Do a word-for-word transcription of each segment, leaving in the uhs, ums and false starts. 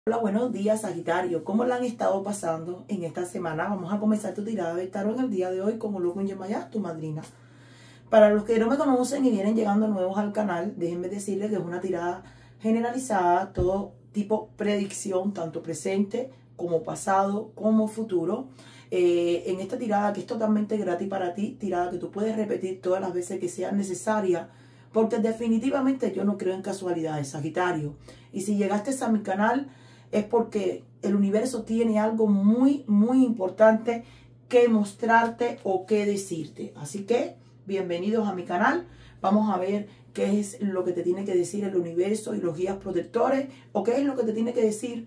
Hola, buenos días, Sagitario. ¿Cómo la han estado pasando en esta semana? Vamos a comenzar tu tirada de tarot en el día de hoy con Olokun Yemaya, tu madrina. Para los que no me conocen y vienen llegando nuevos al canal, déjenme decirles que es una tirada generalizada, todo tipo predicción, tanto presente como pasado como futuro. Eh, en esta tirada que es totalmente gratis para ti, tirada que tú puedes repetir todas las veces que sea necesaria, porque definitivamente yo no creo en casualidades, Sagitario. Y si llegaste a mi canal, es porque el universo tiene algo muy, muy importante que mostrarte o que decirte. Así que, bienvenidos a mi canal. Vamos a ver qué es lo que te tiene que decir el universo y los guías protectores, o qué es lo que te tiene que decir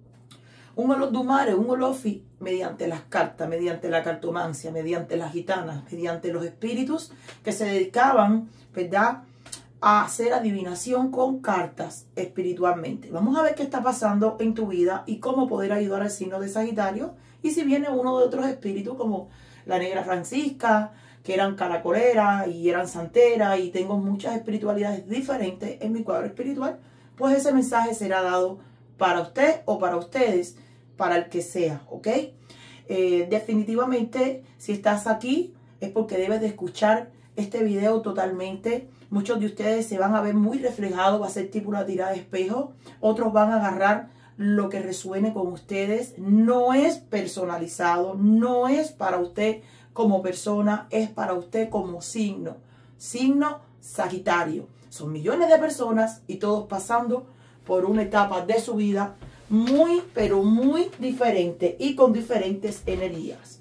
un Olodumare, un Olofi, mediante las cartas, mediante la cartomancia, mediante las gitanas, mediante los espíritus que se dedicaban, ¿verdad?, a hacer adivinación con cartas espiritualmente. Vamos a ver qué está pasando en tu vida y cómo poder ayudar al signo de Sagitario. Y si viene uno de otros espíritus como la negra Francisca, que eran caracoleras y eran santeras, y tengo muchas espiritualidades diferentes en mi cuadro espiritual, pues ese mensaje será dado para usted o para ustedes, para el que sea, ¿ok? Eh, definitivamente, si estás aquí, es porque debes de escuchar este video totalmente. Muchos de ustedes se van a ver muy reflejados, va a ser tipo una tirada de espejo. Otros van a agarrar lo que resuene con ustedes. No es personalizado, no es para usted como persona, es para usted como signo. Signo Sagitario. Son millones de personas y todos pasando por una etapa de su vida muy, pero muy diferente y con diferentes energías.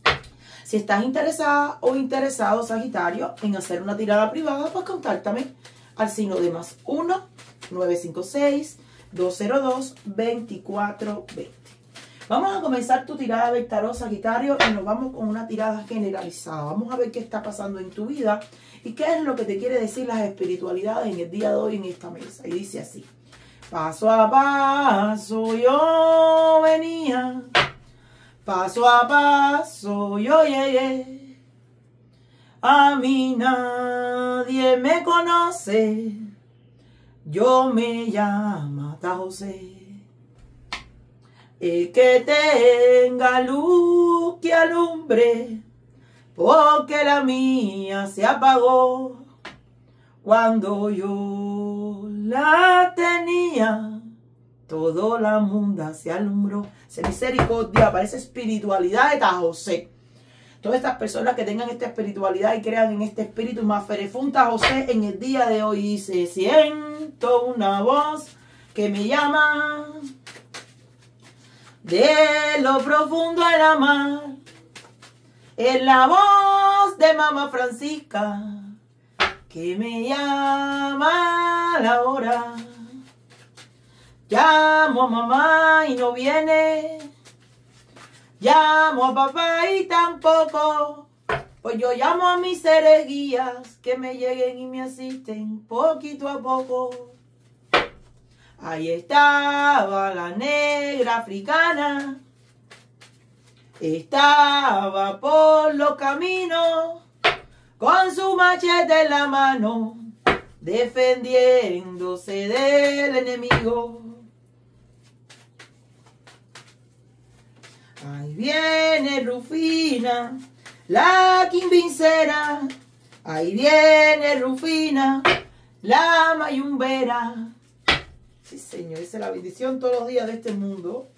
Si estás interesada o interesado, Sagitario, en hacer una tirada privada, pues contáctame al signo de más uno, nueve cinco seis, dos cero dos, dos cuatro dos cero. Vamos a comenzar tu tirada de tarot, Sagitario, y nos vamos con una tirada generalizada. Vamos a ver qué está pasando en tu vida y qué es lo que te quiere decir las espiritualidades en el día de hoy en esta mesa. Y dice así: paso a paso yo venía, paso a paso yo llegué, a mí nadie me conoce, yo me llamo Ta José. El que tenga luz que alumbre, porque la mía se apagó cuando yo la tenía. Todo la mundo se alumbró. Se misericordia para esa espiritualidad de Ta José. Todas estas personas que tengan esta espiritualidad y crean en este espíritu más ferefún Ta José, en el día de hoy dice: siento una voz que me llama de lo profundo de la mar. Es la voz de Mamá Francisca que me llama a la hora. Llamo a mamá y no viene, llamo a papá y tampoco, pues yo llamo a mis seres guías que me lleguen y me asisten poquito a poco. Ahí estaba la negra africana, estaba por los caminos con su machete en la mano, defendiéndose del enemigo. Ahí viene Rufina, la quimbincera. Ahí viene Rufina, la mayumbera. Sí, señor, esa es la bendición todos los días de este mundo.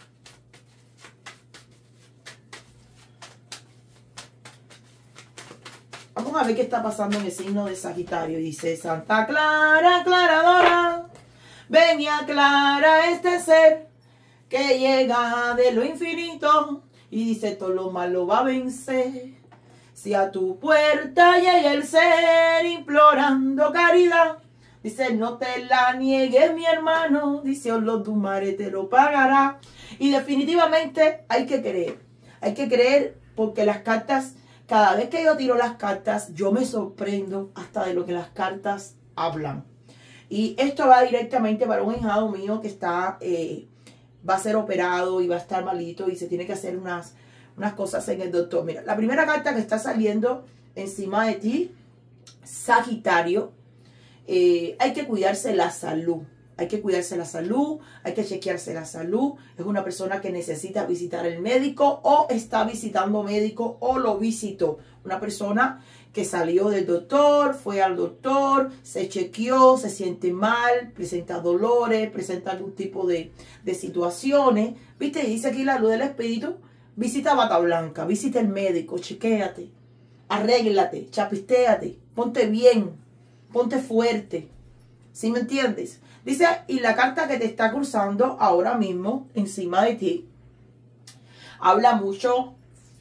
Vamos a ver qué está pasando en el signo de Sagitario. Dice: Santa Clara, aclaradora, ven y aclara este ser que llega de lo infinito, y dice: todo lo malo va a vencer. Si a tu puerta llega el ser implorando caridad, dice: no te la niegues, mi hermano, dice: Olodumare te lo pagará. Y definitivamente hay que creer, hay que creer, porque las cartas, cada vez que yo tiro las cartas, yo me sorprendo hasta de lo que las cartas hablan. Y esto va directamente para un hijado mío que está, eh, va a ser operado y va a estar malito y se tiene que hacer unas, unas cosas en el doctor. Mira, la primera carta que está saliendo encima de ti, Sagitario, eh, hay que cuidarse la salud. Hay que cuidarse la salud, hay que chequearse la salud. Es una persona que necesita visitar el médico o está visitando médico o lo visitó. Una persona que salió del doctor, fue al doctor, se chequeó, se siente mal, presenta dolores, presenta algún tipo de, de situaciones. ¿Viste? Y dice aquí la luz del espíritu, visita bata blanca, visita el médico, chequéate, arréglate, chapistéate, ponte bien, ponte fuerte. ¿Sí me entiendes? Dice, y la carta que te está cruzando ahora mismo encima de ti habla mucho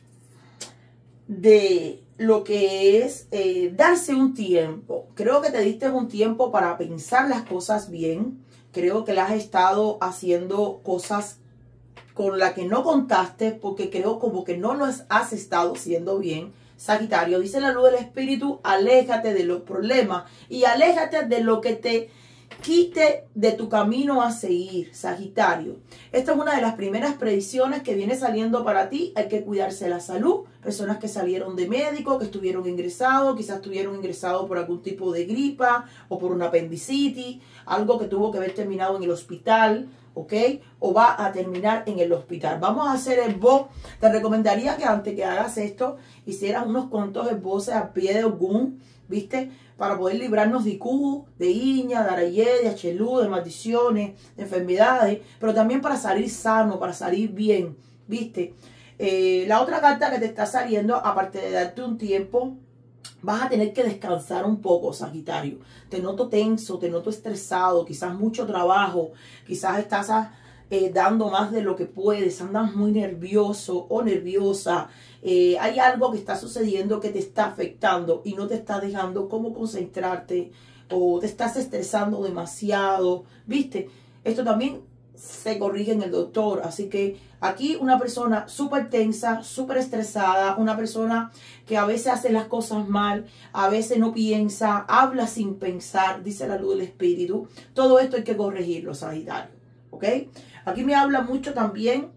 de lo que es eh, darse un tiempo. Creo que te diste un tiempo para pensar las cosas bien. Creo que le has estado haciendo cosas con las que no contaste porque creo como que no lo has estado haciendo bien. Sagitario, dice la luz del espíritu, aléjate de los problemas y aléjate de lo que te quite de tu camino a seguir, Sagitario. Esta es una de las primeras predicciones que viene saliendo para ti. Hay que cuidarse la salud. Personas que salieron de médico, que estuvieron ingresados, quizás estuvieron ingresados por algún tipo de gripa o por una apendicitis, algo que tuvo que haber terminado en el hospital, ¿ok? O va a terminar en el hospital. Vamos a hacer el esboz. Te recomendaría que antes que hagas esto, hicieras unos cuantos esboces a pie de Ogún, ¿viste? Para poder librarnos de Q, de Iña, de Arayé, de Achelú, de maldiciones, de enfermedades, pero también para salir sano, para salir bien, ¿viste? Eh, la otra carta que te está saliendo, aparte de darte un tiempo, vas a tener que descansar un poco, Sagitario. Te noto tenso, te noto estresado, quizás mucho trabajo, quizás estás eh, dando más de lo que puedes, andas muy nervioso o nerviosa. Eh, hay algo que está sucediendo que te está afectando y no te está dejando cómo concentrarte o te estás estresando demasiado, ¿viste? Esto también se corrige en el doctor, así que aquí una persona súper tensa, súper estresada, una persona que a veces hace las cosas mal, a veces no piensa, habla sin pensar, dice la luz del espíritu. Todo esto hay que corregirlo, Sagitario, ¿ok? Aquí me habla mucho también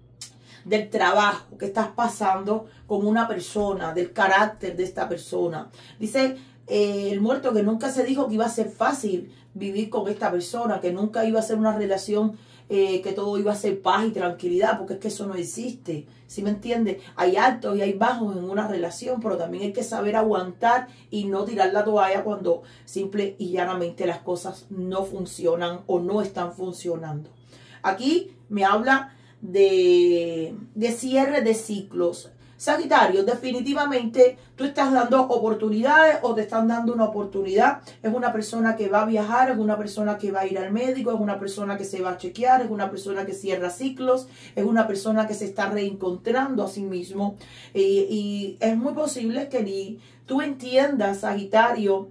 del trabajo que estás pasando con una persona, del carácter de esta persona. Dice eh, el muerto que nunca se dijo que iba a ser fácil vivir con esta persona, que nunca iba a ser una relación, eh, que todo iba a ser paz y tranquilidad, porque es que eso no existe. ¿Sí me entiendes? Hay altos y hay bajos en una relación, pero también hay que saber aguantar y no tirar la toalla cuando simple y llanamente las cosas no funcionan o no están funcionando. Aquí me habla de, de cierre de ciclos. Sagitario, definitivamente tú estás dando oportunidades o te están dando una oportunidad. Es una persona que va a viajar, es una persona que va a ir al médico, es una persona que se va a chequear, es una persona que cierra ciclos, es una persona que se está reencontrando a sí mismo. Y, y es muy posible que ni tú entiendas, Sagitario,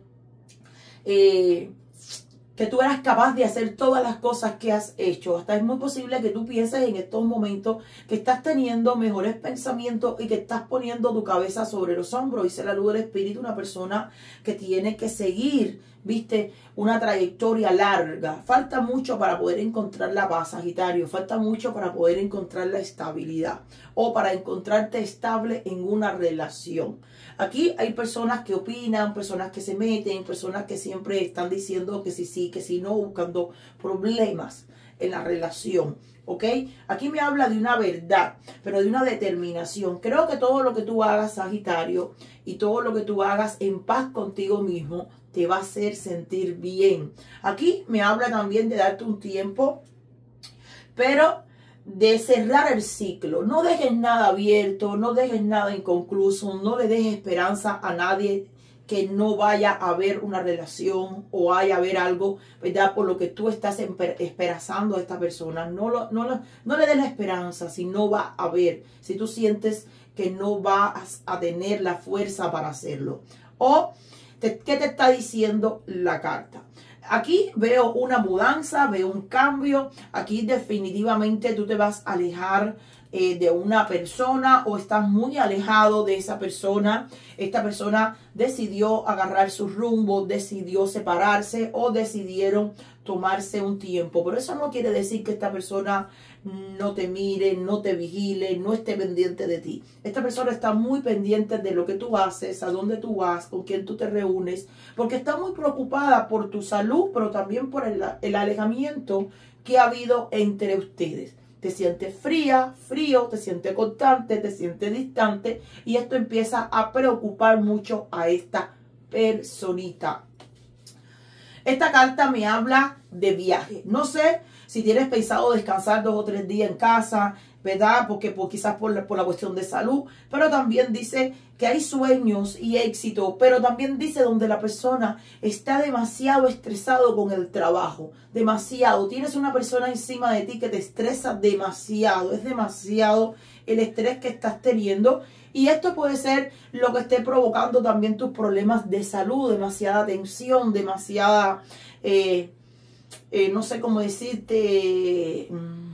eh, que tú eras capaz de hacer todas las cosas que has hecho. Hasta es muy posible que tú pienses en estos momentos que estás teniendo mejores pensamientos y que estás poniendo tu cabeza sobre los hombros. Dice la luz del espíritu, una persona que tiene que seguir, viste, una trayectoria larga. Falta mucho para poder encontrar la paz, Sagitario. Falta mucho para poder encontrar la estabilidad o para encontrarte estable en una relación. Aquí hay personas que opinan, personas que se meten, personas que siempre están diciendo que sí, sí, que sí, no, buscando problemas en la relación, ¿ok? Aquí me habla de una verdad, pero de una determinación. Creo que todo lo que tú hagas, Sagitario, y todo lo que tú hagas en paz contigo mismo, te va a hacer sentir bien. Aquí me habla también de darte un tiempo, pero de cerrar el ciclo. No dejes nada abierto, no dejes nada inconcluso, no le dejes esperanza a nadie que no vaya a haber una relación o vaya a haber algo, ¿verdad? Por lo que tú estás esperanzando a esta persona. No, lo, no, lo, no le des la esperanza si no va a haber, si tú sientes que no vas a tener la fuerza para hacerlo. O, te, ¿qué te está diciendo la carta? Aquí veo una mudanza, veo un cambio. Aquí definitivamente tú te vas a alejar eh, de una persona o estás muy alejado de esa persona. Esta persona decidió agarrar su rumbo, decidió separarse o decidieron tomarse un tiempo. Pero eso no quiere decir que esta persona no te mire, no te vigile, no esté pendiente de ti. Esta persona está muy pendiente de lo que tú haces, a dónde tú vas, con quién tú te reúnes, porque está muy preocupada por tu salud, pero también por el, el alejamiento que ha habido entre ustedes. Te sientes fría, frío, te sientes cortante, te sientes distante, y esto empieza a preocupar mucho a esta personita. Esta carta me habla de viaje. No sé si tienes pensado descansar dos o tres días en casa, ¿verdad? Porque por, quizás por la, por la cuestión de salud, pero también dice que hay sueños y éxito, pero también dice donde la persona está demasiado estresado con el trabajo, demasiado. Tienes una persona encima de ti que te estresa demasiado, es demasiado el estrés que estás teniendo, y esto puede ser lo que esté provocando también tus problemas de salud, demasiada tensión, demasiada, eh, eh, no sé cómo decirte,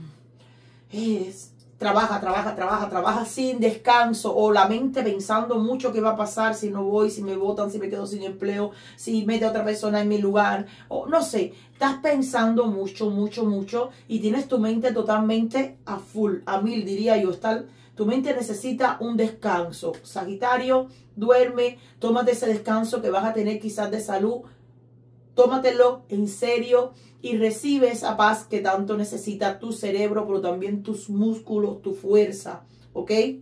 es... Trabaja, trabaja, trabaja, trabaja sin descanso, o la mente pensando mucho qué va a pasar si no voy, si me botan, si me quedo sin empleo, si mete a otra persona en mi lugar, o no sé, estás pensando mucho, mucho, mucho, y tienes tu mente totalmente a full, a mil diría yo. Está, tu mente necesita un descanso. Sagitario, duerme, tómate ese descanso que vas a tener quizás de salud, tómatelo en serio y recibe esa paz que tanto necesita tu cerebro, pero también tus músculos, tu fuerza, ¿ok? Eh,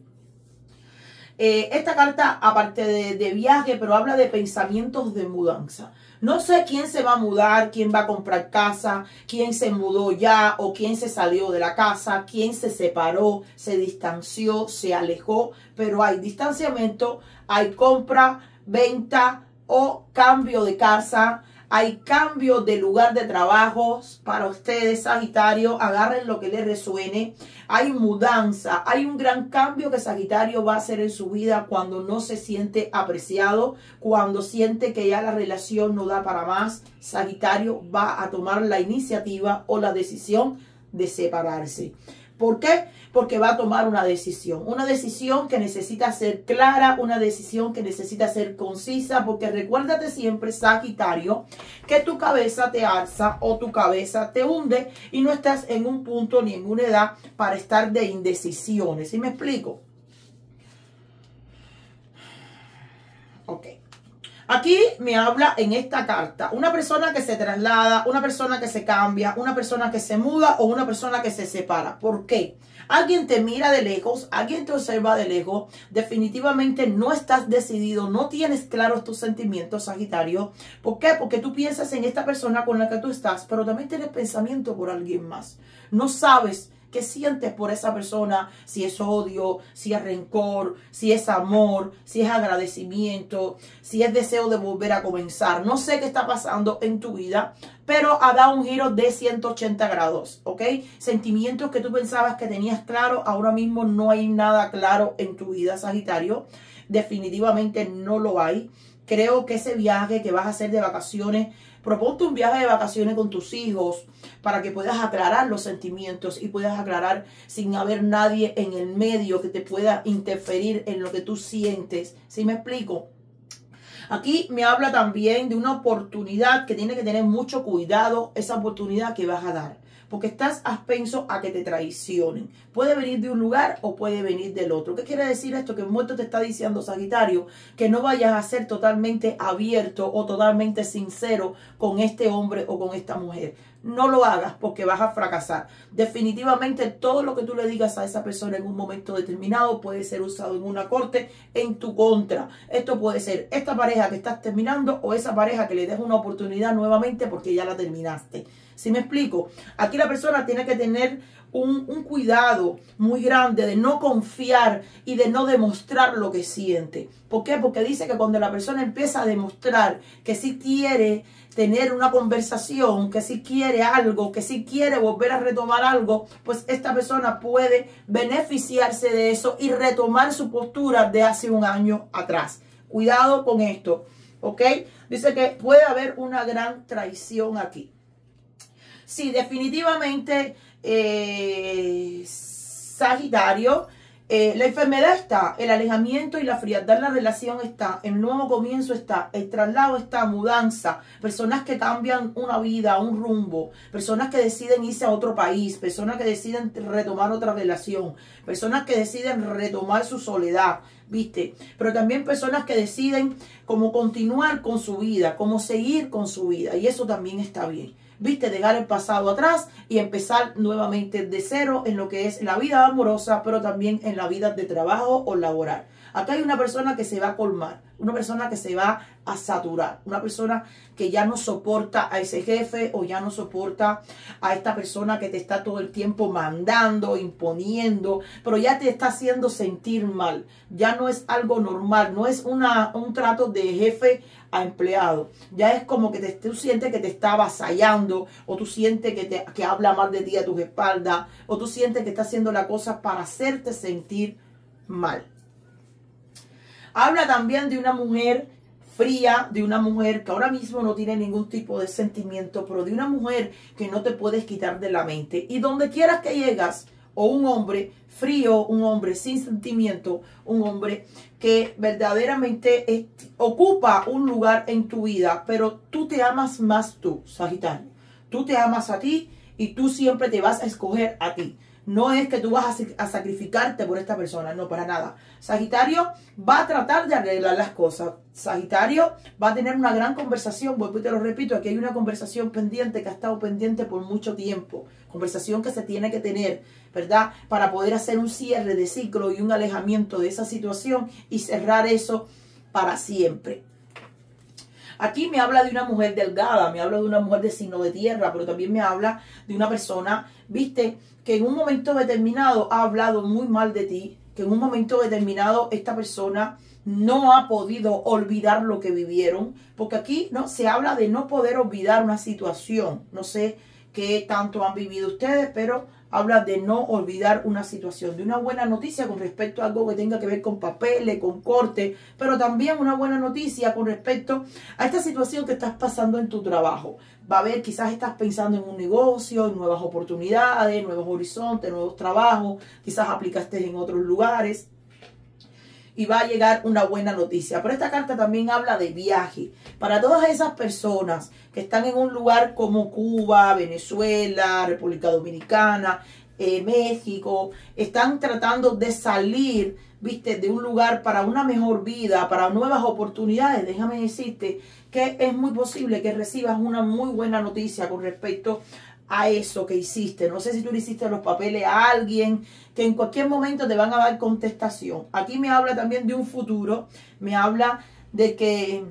esta carta, aparte de, de viaje, pero habla de pensamientos de mudanza. No sé quién se va a mudar, quién va a comprar casa, quién se mudó ya o quién se salió de la casa, quién se separó, se distanció, se alejó, pero hay distanciamiento, hay compra, venta o cambio de casa. Hay cambio de lugar de trabajo para ustedes, Sagitario. Agarren lo que les resuene. Hay mudanza. Hay un gran cambio que Sagitario va a hacer en su vida cuando no se siente apreciado, cuando siente que ya la relación no da para más. Sagitario va a tomar la iniciativa o la decisión de separarse. ¿Por qué? Porque va a tomar una decisión. Una decisión que necesita ser clara, una decisión que necesita ser concisa, porque recuérdate siempre, Sagitario, que tu cabeza te alza o tu cabeza te hunde y no estás en un punto ni en una edad para estar de indecisiones. ¿Sí me explico? Ok. Aquí me habla en esta carta una persona que se traslada, una persona que se cambia, una persona que se muda o una persona que se separa. ¿Por qué? Alguien te mira de lejos, alguien te observa de lejos. Definitivamente no estás decidido, no tienes claros tus sentimientos, Sagitario. ¿Por qué? Porque tú piensas en esta persona con la que tú estás, pero también tienes pensamiento por alguien más. No sabes qué sientes por esa persona, si es odio, si es rencor, si es amor, si es agradecimiento, si es deseo de volver a comenzar. No sé qué está pasando en tu vida, pero ha dado un giro de ciento ochenta grados, ¿ok? Sentimientos que tú pensabas que tenías claro, ahora mismo no hay nada claro en tu vida, Sagitario. Definitivamente no lo hay. Creo que ese viaje que vas a hacer de vacaciones, proponte un viaje de vacaciones con tus hijos para que puedas aclarar los sentimientos y puedas aclarar sin haber nadie en el medio que te pueda interferir en lo que tú sientes. ¿Sí me explico? Aquí me habla también de una oportunidad que tiene que tener mucho cuidado, esa oportunidad que vas a dar. Porque estás aspenso a que te traicionen. Puede venir de un lugar o puede venir del otro. ¿Qué quiere decir esto? Que el muerto te está diciendo, Sagitario, que no vayas a ser totalmente abierto o totalmente sincero con este hombre o con esta mujer. No lo hagas porque vas a fracasar. Definitivamente todo lo que tú le digas a esa persona en un momento determinado puede ser usado en una corte en tu contra. Esto puede ser esta pareja que estás terminando o esa pareja que le des una oportunidad nuevamente porque ya la terminaste. ¿Sí me explico? Aquí la persona tiene que tener un, un cuidado muy grande de no confiar y de no demostrar lo que siente. ¿Por qué? Porque dice que cuando la persona empieza a demostrar que sí quiere tener una conversación, que sí quiere algo, que sí quiere volver a retomar algo, pues esta persona puede beneficiarse de eso y retomar su postura de hace un año atrás. Cuidado con esto, ¿ok? Dice que puede haber una gran traición aquí. Sí, definitivamente, eh, Sagitario, Eh, la enfermedad está, el alejamiento y la frialdad en la relación está, el nuevo comienzo está, el traslado está, mudanza, personas que cambian una vida, un rumbo, personas que deciden irse a otro país, personas que deciden retomar otra relación, personas que deciden retomar su soledad, ¿viste? Pero también personas que deciden cómo continuar con su vida, cómo seguir con su vida, y eso también está bien. ¿Viste? Dejar el pasado atrás y empezar nuevamente de cero en lo que es la vida amorosa, pero también en la vida de trabajo o laboral. Acá hay una persona que se va a colmar, una persona que se va a saturar, una persona que ya no soporta a ese jefe o ya no soporta a esta persona que te está todo el tiempo mandando, imponiendo, pero ya te está haciendo sentir mal. Ya no es algo normal, no es una, un trato de jefe a empleado. Ya es como que te, tú sientes que te está avasallando, o tú sientes que, te, que habla mal de ti a tus espaldas, o tú sientes que está haciendo la cosa para hacerte sentir mal. Habla también de una mujer fría, de una mujer que ahora mismo no tiene ningún tipo de sentimiento, pero de una mujer que no te puedes quitar de la mente. Y donde quieras que llegas, o un hombre frío, un hombre sin sentimiento, un hombre que verdaderamente es, ocupa un lugar en tu vida, pero tú te amas más tú, Sagitario. Tú te amas a ti y tú siempre te vas a escoger a ti. No es que tú vas a, a sacrificarte por esta persona, no, para nada. Sagitario va a tratar de arreglar las cosas. Sagitario va a tener una gran conversación. Vuelvo y te lo repito, aquí hay una conversación pendiente que ha estado pendiente por mucho tiempo. Conversación que se tiene que tener, ¿verdad? Para poder hacer un cierre de ciclo y un alejamiento de esa situación y cerrar eso para siempre. Aquí me habla de una mujer delgada, me habla de una mujer de signo de tierra, pero también me habla de una persona, viste, que en un momento determinado ha hablado muy mal de ti, que en un momento determinado esta persona no ha podido olvidar lo que vivieron, porque aquí no se habla de no poder olvidar una situación. No sé qué tanto han vivido ustedes, pero habla de no olvidar una situación, de una buena noticia con respecto a algo que tenga que ver con papeles, con corte, pero también una buena noticia con respecto a esta situación que estás pasando en tu trabajo. Va a haber, quizás estás pensando en un negocio, en nuevas oportunidades, nuevos horizontes, nuevos trabajos, quizás aplicaste en otros lugares y va a llegar una buena noticia. Pero esta carta también habla de viaje. Para todas esas personas que están en un lugar como Cuba, Venezuela, República Dominicana, eh, México, están tratando de salir, viste, de un lugar para una mejor vida, para nuevas oportunidades. Déjame decirte que es muy posible que recibas una muy buena noticia con respecto a eso que hiciste. No sé si tú le hiciste los papeles a alguien, que en cualquier momento te van a dar contestación. Aquí me habla también de un futuro, me habla de que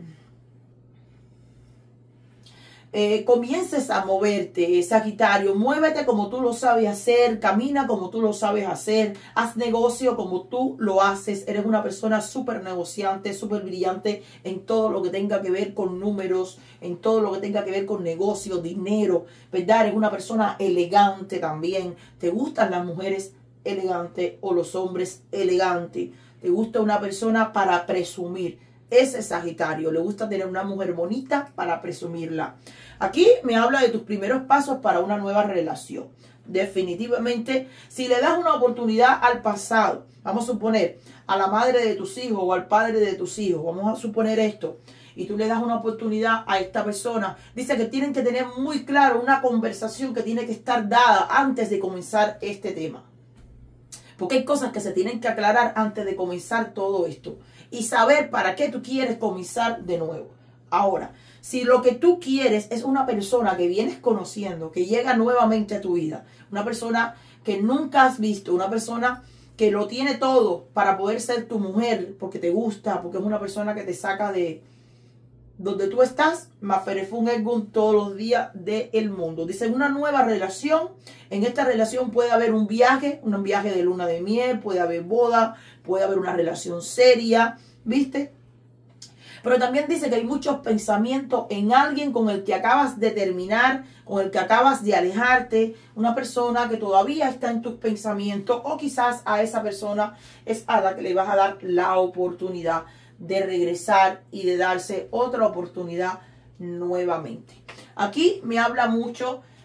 eh, comiences a moverte, Sagitario. Muévete como tú lo sabes hacer, camina como tú lo sabes hacer, haz negocio como tú lo haces. Eres una persona súper negociante, súper brillante en todo lo que tenga que ver con números, en todo lo que tenga que ver con negocio, dinero, ¿verdad? Eres una persona elegante también. Te gustan las mujeres elegantes o los hombres elegantes. Te gusta una persona para presumir. Ese Sagitario, le gusta tener una mujer bonita para presumirla. Aquí me habla de tus primeros pasos para una nueva relación. Definitivamente, si le das una oportunidad al pasado, vamos a suponer a la madre de tus hijos o al padre de tus hijos, vamos a suponer esto, y tú le das una oportunidad a esta persona, dice que tienen que tener muy claro una conversación que tiene que estar dada antes de comenzar este tema. Porque hay cosas que se tienen que aclarar antes de comenzar todo esto. Y saber para qué tú quieres comenzar de nuevo. Ahora, si lo que tú quieres es una persona que vienes conociendo, que llega nuevamente a tu vida, una persona que nunca has visto, una persona que lo tiene todo para poder ser tu mujer, porque te gusta, porque es una persona que te saca de donde tú estás, Maferefun Ergun todos los días del mundo. Dice, una nueva relación. En esta relación puede haber un viaje, un viaje de luna de miel, puede haber boda, puede haber una relación seria, ¿viste? Pero también dice que hay muchos pensamientos en alguien con el que acabas de terminar, con el que acabas de alejarte, una persona que todavía está en tus pensamientos, o quizás a esa persona es a la que le vas a dar la oportunidad de regresar y de darse otra oportunidad nuevamente. Aquí me habla mucho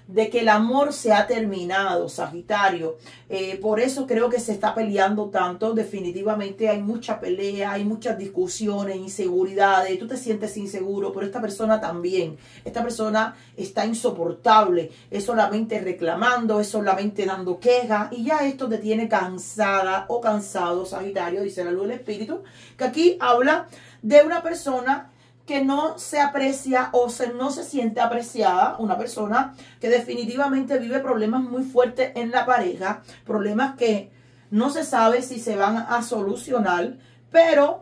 de que el amor se ha terminado, Sagitario. Eh, por eso creo que se está peleando tanto. Definitivamente hay mucha pelea, hay muchas discusiones, inseguridades. Tú te sientes inseguro, pero esta persona también. Esta persona está insoportable. Es solamente reclamando, es solamente dando quejas. Y ya esto te tiene cansada o cansado, Sagitario, dice la luz del espíritu. Que aquí habla de una persona que no se aprecia o se, no se siente apreciada, una persona que definitivamente vive problemas muy fuertes en la pareja, problemas que no se sabe si se van a solucionar, pero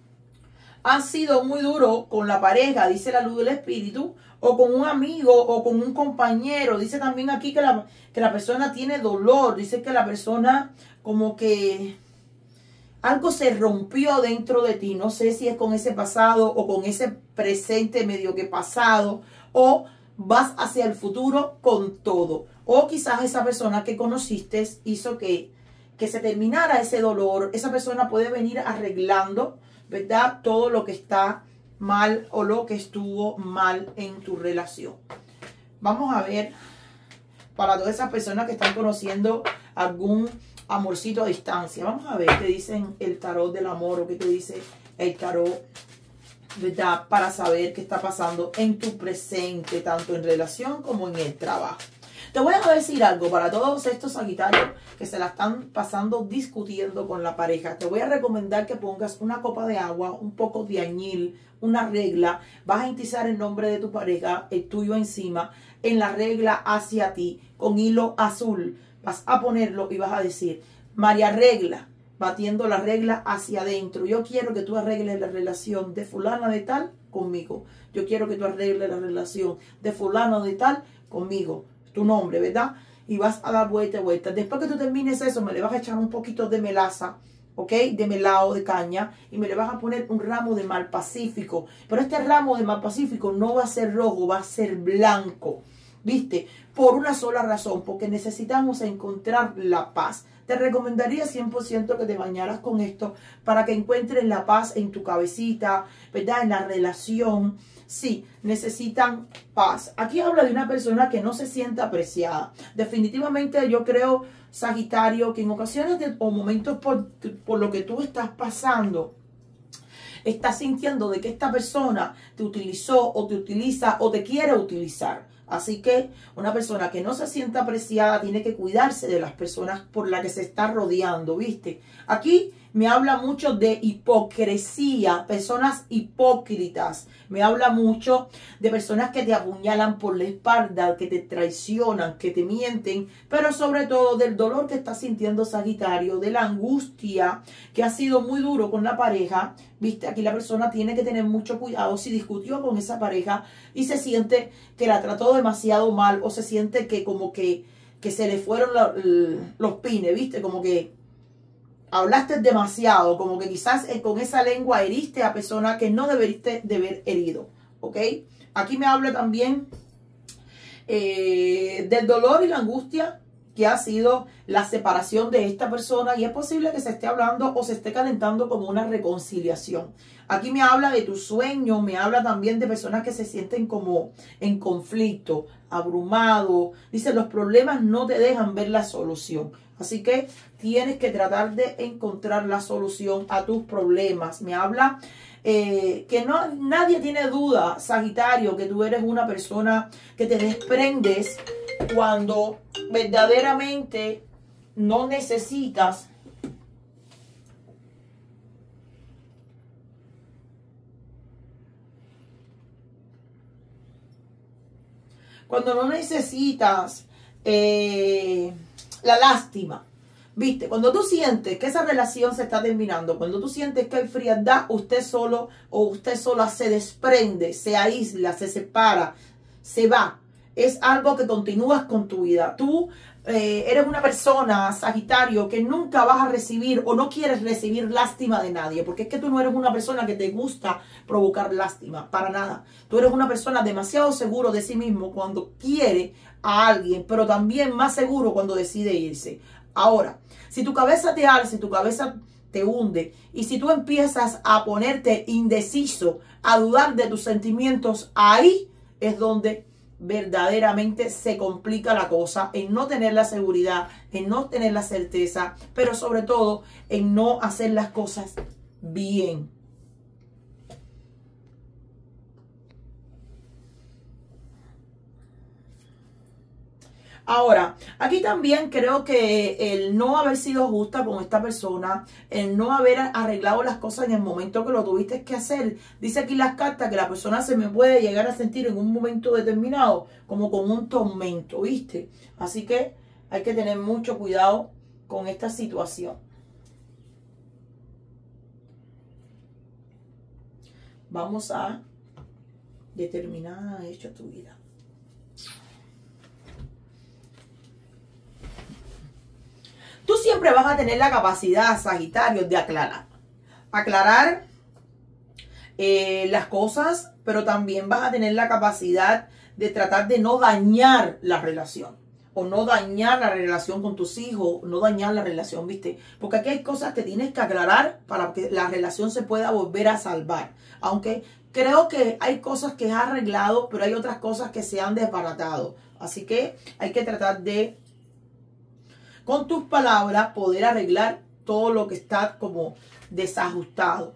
han sido muy duros con la pareja, dice la luz del espíritu, o con un amigo o con un compañero. Dice también aquí que la, que la persona tiene dolor, dice que la persona como que algo se rompió dentro de ti. No sé si es con ese pasado o con ese presente medio que pasado, o vas hacia el futuro con todo. O quizás esa persona que conociste hizo que, que se terminara ese dolor. Esa persona puede venir arreglando, ¿verdad?, todo lo que está mal o lo que estuvo mal en tu relación. Vamos a ver para todas esas personas que están conociendo algún amorcito a distancia. Vamos a ver qué dicen el tarot del amor o qué te dice el tarot, ¿verdad?, para saber qué está pasando en tu presente, tanto en relación como en el trabajo. Te voy a decir algo para todos estos Sagitarios que se la están pasando discutiendo con la pareja. Te voy a recomendar que pongas una copa de agua, un poco de añil, una regla. Vas a intizar el nombre de tu pareja, el tuyo encima, en la regla hacia ti, con hilo azul. Vas a ponerlo y vas a decir: María Regla, batiendo la regla hacia adentro. Yo quiero que tú arregles la relación de fulana de tal conmigo. Yo quiero que tú arregles la relación de fulano de tal conmigo. Tu nombre, ¿verdad? Y vas a dar vuelta y vuelta. Después que tú termines eso, me le vas a echar un poquito de melaza, ¿ok? De melao, de caña. Y me le vas a poner un ramo de mal pacífico. Pero este ramo de mal pacífico no va a ser rojo, va a ser blanco. ¿Viste? Por una sola razón, porque necesitamos encontrar la paz. Te recomendaría cien por ciento que te bañaras con esto para que encuentres la paz en tu cabecita, ¿verdad? En la relación. Sí, necesitan paz. Aquí habla de una persona que no se siente apreciada. Definitivamente yo creo, Sagitario, que en ocasiones de, o momentos por, por lo que tú estás pasando, estás sintiendo de que esta persona te utilizó o te utiliza o te quiere utilizar. Así que una persona que no se sienta apreciada tiene que cuidarse de las personas por las que se está rodeando, ¿viste? Aquí me habla mucho de hipocresía, personas hipócritas. Me habla mucho de personas que te apuñalan por la espalda, que te traicionan, que te mienten, pero sobre todo del dolor que está sintiendo Sagitario, de la angustia que ha sido muy duro con la pareja. Viste, aquí la persona tiene que tener mucho cuidado si discutió con esa pareja y se siente que la trató demasiado mal, o se siente que como que, que se le fueron la, los pines, viste, como que hablaste demasiado, como que quizás con esa lengua heriste a personas que no deberiste de haber herido, ¿ok? Aquí me habla también eh, del dolor y la angustia que ha sido la separación de esta persona, y es posible que se esté hablando o se esté calentando como una reconciliación. Aquí me habla de tu sueño, me habla también de personas que se sienten como en conflicto, abrumado. Dice, los problemas no te dejan ver la solución. Así que tienes que tratar de encontrar la solución a tus problemas. Me habla eh, que no, nadie tiene duda, Sagitario, que tú eres una persona que te desprendes cuando verdaderamente no necesitas cuando no necesitas eh, la lástima, ¿viste? Cuando tú sientes que esa relación se está terminando, cuando tú sientes que hay frialdad, usted solo o usted sola se desprende, se aísla, se separa, se va. Es algo que continúas con tu vida. Tú eh, eres una persona, Sagitario, que nunca vas a recibir o no quieres recibir lástima de nadie. Porque es que tú no eres una persona que te gusta provocar lástima, para nada. Tú eres una persona demasiado seguro de sí mismo cuando quiere a alguien, pero también más seguro cuando decide irse. Ahora, si tu cabeza te alza, si tu cabeza te hunde, y si tú empiezas a ponerte indeciso, a dudar de tus sentimientos, ahí es donde verdaderamente se complica la cosa, en no tener la seguridad, en no tener la certeza, pero sobre todo en no hacer las cosas bien. Ahora, aquí también creo que el no haber sido justa con esta persona, el no haber arreglado las cosas en el momento que lo tuviste que hacer, dice aquí las cartas que la persona se me puede llegar a sentir en un momento determinado como con un tormento, ¿viste? Así que hay que tener mucho cuidado con esta situación. Vamos a determinar hecho tu vida. Tú siempre vas a tener la capacidad, Sagitario, de aclarar. Aclarar eh, las cosas, pero también vas a tener la capacidad de tratar de no dañar la relación. O no dañar la relación con tus hijos, no dañar la relación, ¿viste? Porque aquí hay cosas que tienes que aclarar para que la relación se pueda volver a salvar. Aunque creo que hay cosas que has arreglado, pero hay otras cosas que se han desbaratado. Así que hay que tratar de, con tus palabras, poder arreglar todo lo que está como desajustado.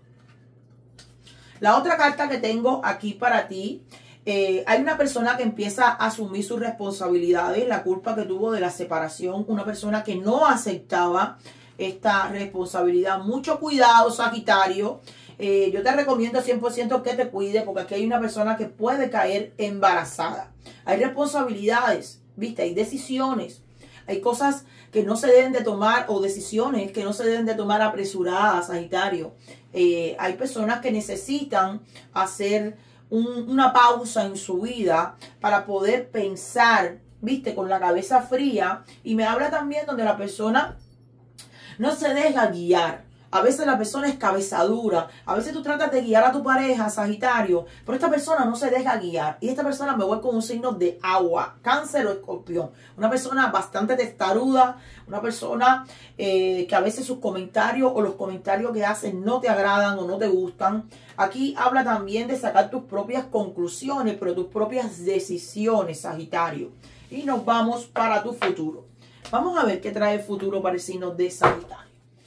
La otra carta que tengo aquí para ti, eh, hay una persona que empieza a asumir sus responsabilidades, la culpa que tuvo de la separación, una persona que no aceptaba esta responsabilidad. Mucho cuidado, Sagitario. Eh, yo te recomiendo cien por ciento que te cuides, porque aquí hay una persona que puede caer embarazada. Hay responsabilidades, ¿viste? Hay decisiones. Hay cosas que no se deben de tomar, o decisiones que no se deben de tomar apresuradas, Sagitario. Eh, hay personas que necesitan hacer un, una pausa en su vida para poder pensar, viste, con la cabeza fría. Y me habla también donde la persona no se deja guiar. A veces la persona es cabezadura. A veces tú tratas de guiar a tu pareja, Sagitario, pero esta persona no se deja guiar. Y esta persona me voy con un signo de agua, Cáncer o Escorpión. Una persona bastante testaruda, una persona eh, que a veces sus comentarios o los comentarios que hacen no te agradan o no te gustan. Aquí habla también de sacar tus propias conclusiones, pero tus propias decisiones, Sagitario. Y nos vamos para tu futuro. Vamos a ver qué trae el futuro para el signo de Sagitario.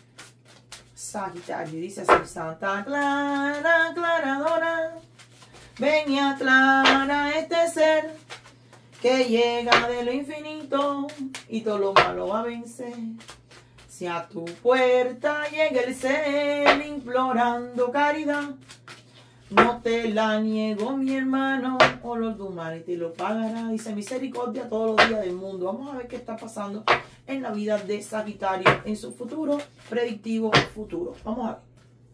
Sagitario, dice así: Santa Clara, aclaradora, ven y aclara este ser que llega de lo infinito y todo lo malo va a vencer. Si a tu puerta llega el ser implorando caridad, no te la niego, mi hermano, o los dumares te lo pagará. Dice: misericordia todos los días del mundo. Vamos a ver qué está pasando en la vida de Sagitario, en su futuro, predictivo futuro. Vamos a ver.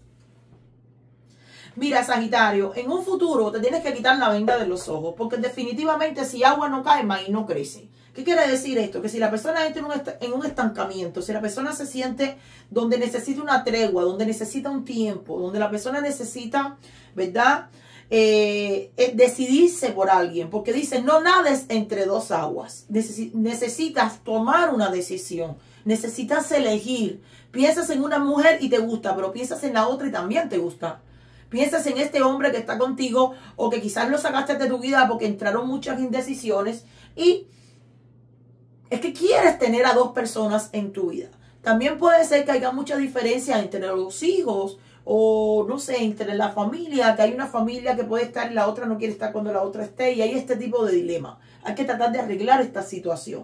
Mira, Sagitario, en un futuro te tienes que quitar la venda de los ojos, porque definitivamente si agua no cae, maíz no crece. ¿Qué quiere decir esto? Que si la persona entra en un, en un estancamiento, si la persona se siente donde necesita una tregua, donde necesita un tiempo, donde la persona necesita, ¿verdad?, Eh, eh, decidirse por alguien, porque dice: no nades entre dos aguas. Necesi- necesitas tomar una decisión, necesitas elegir. Piensas en una mujer y te gusta, pero piensas en la otra y también te gusta. Piensas en este hombre que está contigo, o que quizás lo sacaste de tu vida porque entraron muchas indecisiones, y es que quieres tener a dos personas en tu vida. También puede ser que haya mucha diferencia entre los hijos, o no sé, entre la familia, que hay una familia que puede estar y la otra no quiere estar cuando la otra esté, y hay este tipo de dilema. Hay que tratar de arreglar esta situación.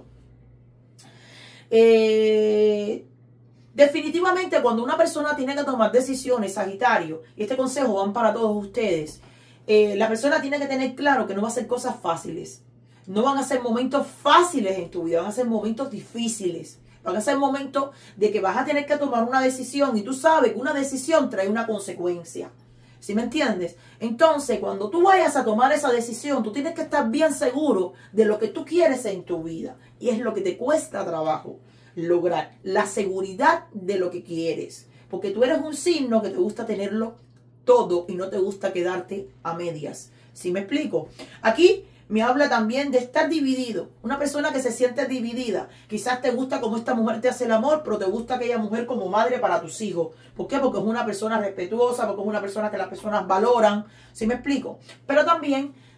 Eh, definitivamente, cuando una persona tiene que tomar decisiones, Sagitario, y este consejo van para todos ustedes, eh, la persona tiene que tener claro que no va a ser cosas fáciles. No van a ser momentos fáciles en tu vida, van a ser momentos difíciles. Van a ser momentos de que vas a tener que tomar una decisión, y tú sabes que una decisión trae una consecuencia. ¿Sí me entiendes? Entonces, cuando tú vayas a tomar esa decisión, tú tienes que estar bien seguro de lo que tú quieres en tu vida. Y es lo que te cuesta trabajo lograr, la seguridad de lo que quieres. Porque tú eres un signo que te gusta tenerlo todo y no te gusta quedarte a medias. ¿Sí me explico? Aquí me habla también de estar dividido. Una persona que se siente dividida. Quizás te gusta como esta mujer te hace el amor, pero te gusta aquella mujer como madre para tus hijos. ¿Por qué? Porque es una persona respetuosa, porque es una persona que las personas valoran. ¿Sí me explico? Pero también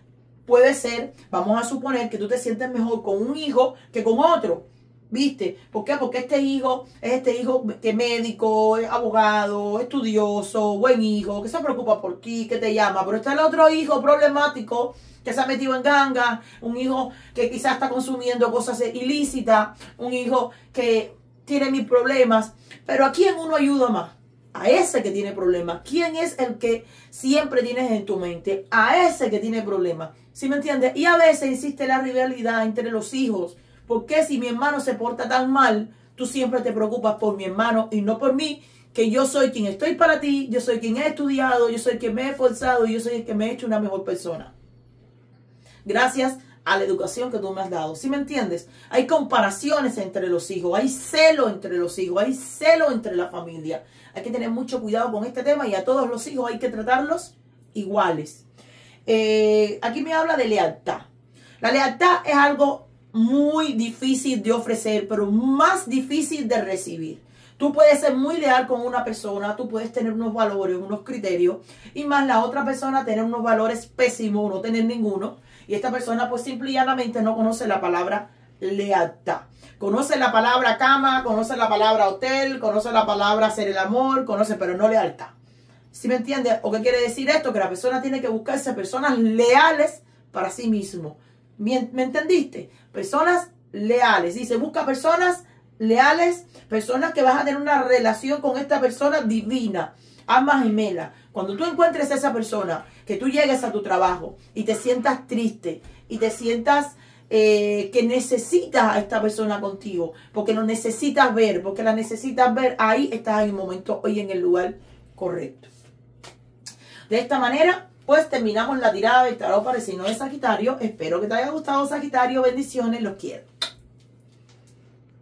puede ser, vamos a suponer que tú te sientes mejor con un hijo que con otro. ¿Viste? ¿Por qué? Porque este hijo es este hijo que es médico, es abogado, estudioso, buen hijo, que se preocupa por ti, que te llama. Pero está el otro hijo problemático que se ha metido en ganga, un hijo que quizás está consumiendo cosas ilícitas, un hijo que tiene mil problemas. Pero ¿a quién uno ayuda más? A ese que tiene problemas. ¿Quién es el que siempre tienes en tu mente? A ese que tiene problemas. ¿Sí me entiendes? Y a veces existe la rivalidad entre los hijos. ¿Por qué si mi hermano se porta tan mal, tú siempre te preocupas por mi hermano y no por mí? Que yo soy quien estoy para ti, yo soy quien he estudiado, yo soy quien me he esforzado y yo soy el que me he hecho una mejor persona. Gracias a la educación que tú me has dado. ¿Sí me entiendes? Hay comparaciones entre los hijos, hay celo entre los hijos, hay celo entre la familia. Hay que tener mucho cuidado con este tema y a todos los hijos hay que tratarlos iguales. Eh, aquí me habla de lealtad. La lealtad es algo muy difícil de ofrecer, pero más difícil de recibir. Tú puedes ser muy leal con una persona, tú puedes tener unos valores, unos criterios, y más la otra persona tener unos valores pésimos o no tener ninguno, y esta persona pues simple y llanamente no conoce la palabra lealtad. Conoce la palabra cama, conoce la palabra hotel, conoce la palabra hacer el amor, conoce, pero no lealtad. ¿Sí me entiendes? ¿O qué quiere decir esto? Que la persona tiene que buscarse personas leales para sí mismo. ¿Me, ¿Me entendiste? Personas leales. Dice, busca personas leales, personas que vas a tener una relación con esta persona divina, alma gemela. Cuando tú encuentres a esa persona, que tú llegues a tu trabajo y te sientas triste y te sientas eh, que necesitas a esta persona contigo, porque lo necesitas ver, porque la necesitas ver, ahí estás en el momento y en el lugar correcto. De esta manera, pues terminamos la tirada del tarot para el signo de Sagitario. Espero que te haya gustado, Sagitario. Bendiciones, los quiero.